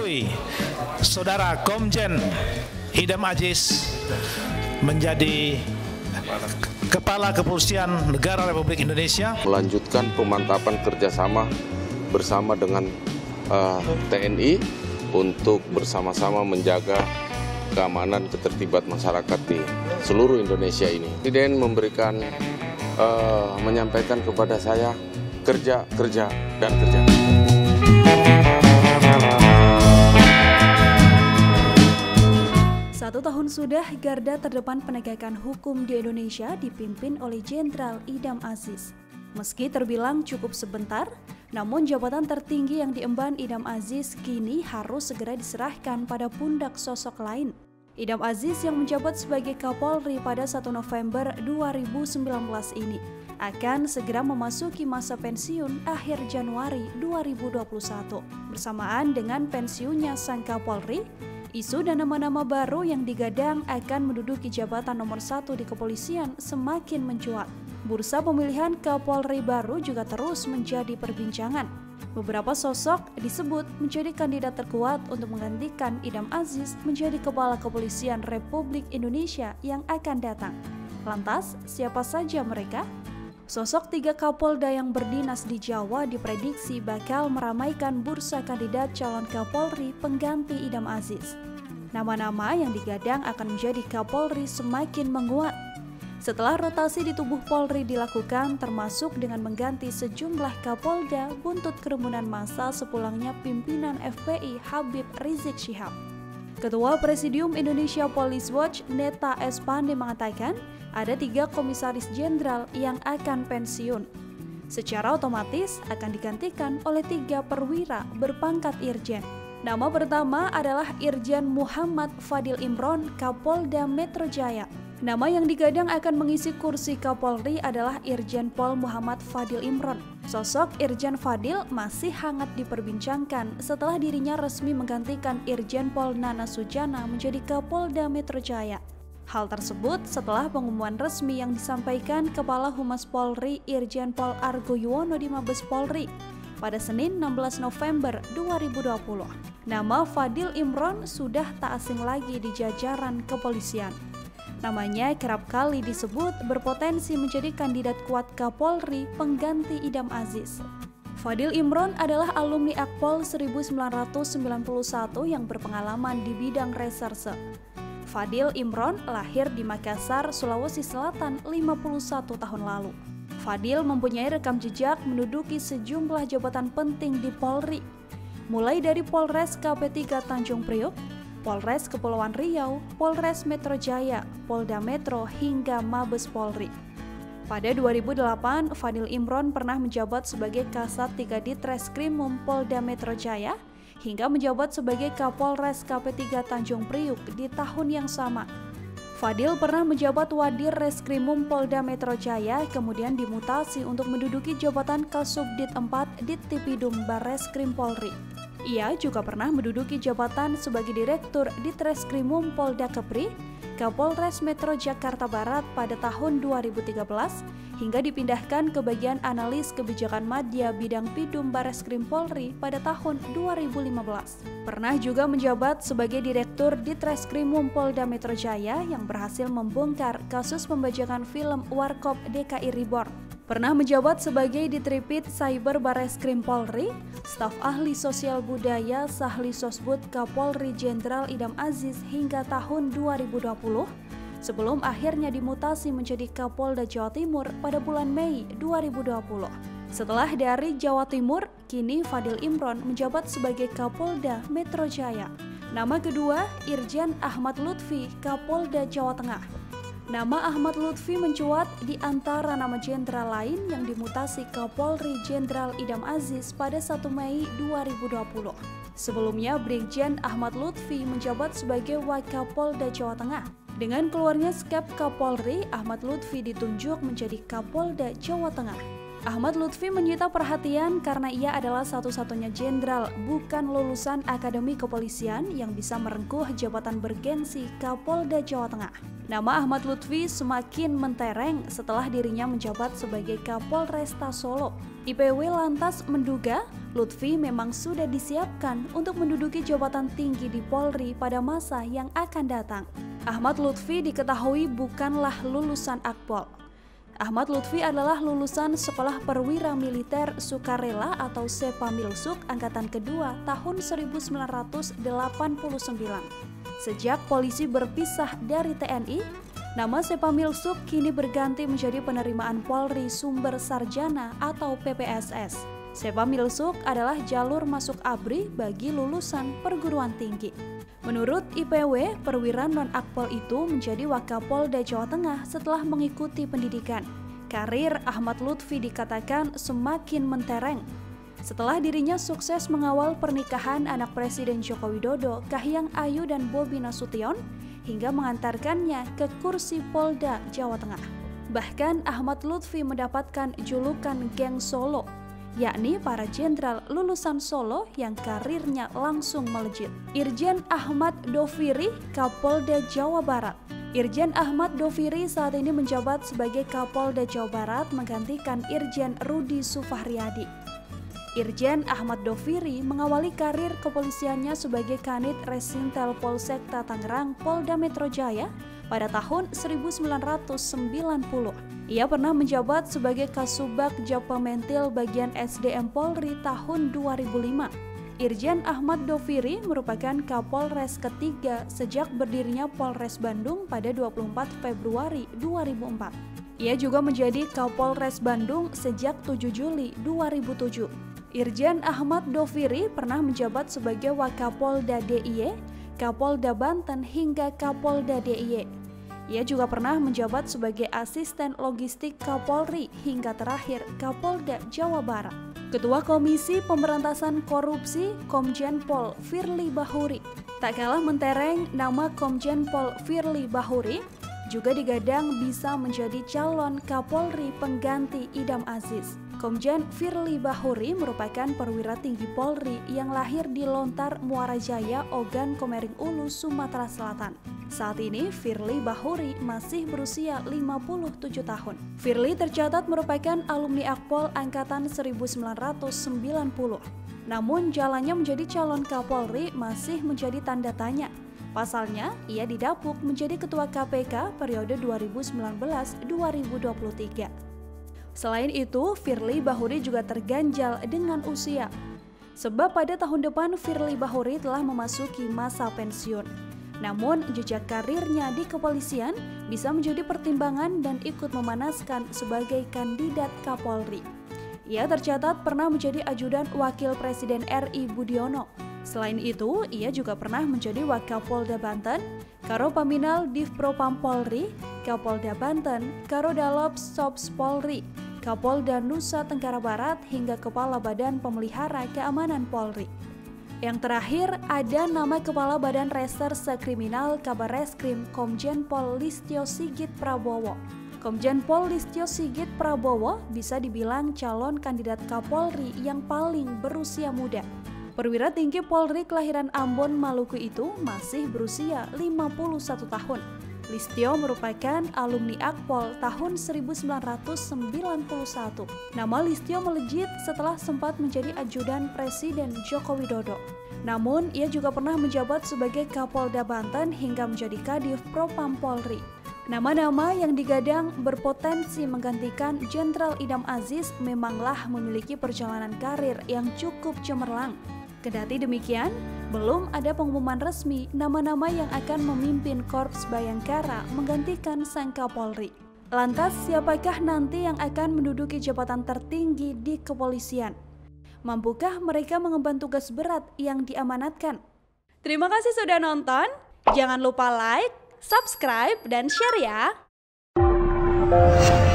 menyetujui Saudara Komjen Idam Aziz menjadi Kepala Kepolisian Negara Republik Indonesia. Melanjutkan pemantapan kerjasama bersama dengan TNI untuk bersama-sama menjaga keamanan ketertiban masyarakat di seluruh Indonesia ini. Presiden menyampaikan kepada saya kerja, dan kerja. Satu tahun sudah garda terdepan penegakan hukum di Indonesia dipimpin oleh Jenderal Idam Aziz. Meski terbilang cukup sebentar, namun jabatan tertinggi yang diemban Idam Aziz kini harus segera diserahkan pada pundak sosok lain. Idam Aziz yang menjabat sebagai Kapolri pada 1 November 2019 ini akan segera memasuki masa pensiun akhir Januari 2021. Bersamaan dengan pensiunnya sang Kapolri, isu dan nama-nama baru yang digadang akan menduduki jabatan nomor 1 di kepolisian semakin mencuat. Bursa pemilihan Kapolri baru juga terus menjadi perbincangan. Beberapa sosok disebut menjadi kandidat terkuat untuk menggantikan Idam Aziz menjadi Kepala Kepolisian Republik Indonesia yang akan datang. Lantas, siapa saja mereka? Sosok 3 Kapolda yang berdinas di Jawa diprediksi bakal meramaikan bursa kandidat calon Kapolri pengganti Idam Aziz. Nama-nama yang digadang akan menjadi Kapolri semakin menguat. Setelah rotasi di tubuh Polri dilakukan termasuk dengan mengganti sejumlah Kapolda buntut kerumunan massa sepulangnya pimpinan FPI Habib Rizik Syihab. Ketua Presidium Indonesia Police Watch Neta S. Pande mengatakan ada 3 komisaris jenderal yang akan pensiun. Secara otomatis akan digantikan oleh 3 perwira berpangkat irjen. Nama pertama adalah Irjen Muhammad Fadil Imron, Kapolda Metro Jaya. Nama yang digadang akan mengisi kursi Kapolri adalah Irjen Pol Muhammad Fadil Imron. Sosok Irjen Fadil masih hangat diperbincangkan setelah dirinya resmi menggantikan Irjen Pol Nana Sujana menjadi Kapolda Metro Jaya. Hal tersebut setelah pengumuman resmi yang disampaikan Kepala Humas Polri Irjen Pol Argo Yuwono di Mabes Polri pada Senin 16 November 2020. Nama Fadil Imron sudah tak asing lagi di jajaran kepolisian. Namanya kerap kali disebut berpotensi menjadi kandidat kuat Kapolri pengganti Idam Aziz. Fadil Imron adalah alumni Akpol 1991 yang berpengalaman di bidang reserse. Fadil Imron lahir di Makassar, Sulawesi Selatan 51 tahun lalu. Fadil mempunyai rekam jejak menduduki sejumlah jabatan penting di Polri, mulai dari Polres KP3 Tanjung Priok, Polres Kepulauan Riau, Polres Metro Jaya, Polda Metro, hingga Mabes Polri. Pada 2008, Fadil Imron pernah menjabat sebagai Kasat 3 Ditreskrimum Polda Metro Jaya, hingga menjabat sebagai Kapolres KP3 Tanjung Priok di tahun yang sama. Fadil pernah menjabat Wadir Reskrimum Polda Metro Jaya, kemudian dimutasi untuk menduduki jabatan Kasubdit 4 Dittipidum Barreskrim Polri. Ia juga pernah menduduki jabatan sebagai Direktur Ditreskrimum Polda Kepri, Kapolres Metro Jakarta Barat pada tahun 2013, hingga dipindahkan ke bagian analis kebijakan madya bidang Pidum Barreskrim Polri pada tahun 2015. Pernah juga menjabat sebagai Direktur Ditreskrimum Polda Metro Jaya yang berhasil membongkar kasus pembajakan film Warkop DKI Reborn. Pernah menjabat sebagai Ditripit Cyber Barreskrim Polri, staf ahli sosial budaya Sahli Sosbud Kapolri Jenderal Idam Aziz hingga tahun 2020, sebelum akhirnya dimutasi menjadi Kapolda Jawa Timur pada bulan Mei 2020. Setelah dari Jawa Timur, kini Fadil Imron menjabat sebagai Kapolda Metro Jaya. Nama kedua, Irjen Ahmad Lutfi, Kapolda Jawa Tengah. Nama Ahmad Lutfi mencuat di antara nama jenderal lain yang dimutasi Kapolri Jenderal Idam Aziz pada 1 Mei 2020. Sebelumnya, Brigjen Ahmad Lutfi menjabat sebagai Wakapolda Jawa Tengah. Dengan keluarnya skep Kapolri, Ahmad Lutfi ditunjuk menjadi Kapolda Jawa Tengah. Ahmad Lutfi menyita perhatian karena ia adalah satu-satunya jenderal bukan lulusan Akademi Kepolisian yang bisa merengkuh jabatan bergensi Kapolda Jawa Tengah. Nama Ahmad Lutfi semakin mentereng setelah dirinya menjabat sebagai Kapolresta Solo. IPW lantas menduga Lutfi memang sudah disiapkan untuk menduduki jabatan tinggi di Polri pada masa yang akan datang. Ahmad Lutfi diketahui bukanlah lulusan Akpol. Ahmad Lutfi adalah lulusan Sekolah Perwira Militer Sukarela atau Sepamilsuk Angkatan Kedua tahun 1989. Sejak polisi berpisah dari TNI, nama Sepamilsuk kini berganti menjadi penerimaan Polri Sumber Sarjana atau PPSS. Sepamilsuk adalah jalur masuk ABRI bagi lulusan perguruan tinggi. Menurut IPW, perwira non-Akpol itu menjadi Wakapolda Jawa Tengah setelah mengikuti pendidikan. Karir Ahmad Lutfi dikatakan semakin mentereng setelah dirinya sukses mengawal pernikahan anak Presiden Joko Widodo, Kahiyang Ayu dan Bobi Nasution, hingga mengantarkannya ke kursi Polda Jawa Tengah. Bahkan Ahmad Lutfi mendapatkan julukan Geng Solo, yakni para jenderal lulusan Solo yang karirnya langsung melejit. Irjen Ahmad Doviri, Kapolda Jawa Barat. Irjen Ahmad Doviri saat ini menjabat sebagai Kapolda Jawa Barat menggantikan Irjen Rudi Sufahriyadi. Irjen Ahmad Doviri mengawali karir kepolisiannya sebagai Kanit Resintel Polsekta Tangerang, Polda Metro Jaya pada tahun 1990. Ia pernah menjabat sebagai Kasubag Japamentil Bagian SDM Polri tahun 2005. Irjen Ahmad Doviri merupakan Kapolres ketiga sejak berdirinya Polres Bandung pada 24 Februari 2004. Ia juga menjadi Kapolres Bandung sejak 7 Juli 2007. Irjen Ahmad Doviri pernah menjabat sebagai Wakapolda DIY, Kapolda Banten hingga Kapolda DIY. Ia juga pernah menjabat sebagai Asisten Logistik Kapolri hingga terakhir Kapolda Jawa Barat. Ketua Komisi Pemberantasan Korupsi Komjen Pol Firly Bahuri. Tak kalah mentereng, nama Komjen Pol Firly Bahuri juga digadang bisa menjadi calon Kapolri pengganti Idam Aziz. Komjen Firly Bahuri merupakan perwira tinggi Polri yang lahir di Lontar, Muara Jaya, Ogan Komering Ulu, Sumatera Selatan. Saat ini Firly Bahuri masih berusia 57 tahun. Firly tercatat merupakan alumni Akpol angkatan 1990. Namun jalannya menjadi calon Kapolri masih menjadi tanda tanya. Pasalnya, ia didapuk menjadi Ketua KPK periode 2019-2023. Selain itu, Firly Bahuri juga terganjal dengan usia. Sebab pada tahun depan Firly Bahuri telah memasuki masa pensiun. Namun, jejak karirnya di kepolisian bisa menjadi pertimbangan dan ikut memanaskan sebagai kandidat Kapolri. Ia tercatat pernah menjadi ajudan Wakil Presiden RI Budiono. Selain itu, ia juga pernah menjadi Wakapolda Banten, Karo Paminal Divpropam Polri, Kapolda Banten, Karo Dalops Sops Polri, Kapolda Nusa Tenggara Barat hingga Kepala Badan Pemelihara Keamanan Polri. Yang terakhir, ada nama Kepala Badan Reserse Kriminal Kabarreskrim Komjen Pol Listio Sigit Prabowo. Komjen Pol Listio Sigit Prabowo bisa dibilang calon kandidat Kapolri yang paling berusia muda. Perwira tinggi Polri kelahiran Ambon, Maluku itu masih berusia 51 tahun. Listio merupakan alumni Akpol tahun 1991. Nama Listio melejit setelah sempat menjadi ajudan Presiden Joko Widodo. Namun, ia juga pernah menjabat sebagai Kapolda Banten hingga menjadi Kadif Propam Polri. Nama-nama yang digadang berpotensi menggantikan Jenderal Idam Aziz memanglah memiliki perjalanan karir yang cukup cemerlang. Kendati demikian, belum ada pengumuman resmi nama-nama yang akan memimpin Korps Bayangkara menggantikan sang Kapolri. Lantas, siapakah nanti yang akan menduduki jabatan tertinggi di kepolisian? Mampukah mereka mengemban tugas berat yang diamanatkan? Terima kasih sudah nonton. Jangan lupa like, subscribe, dan share ya!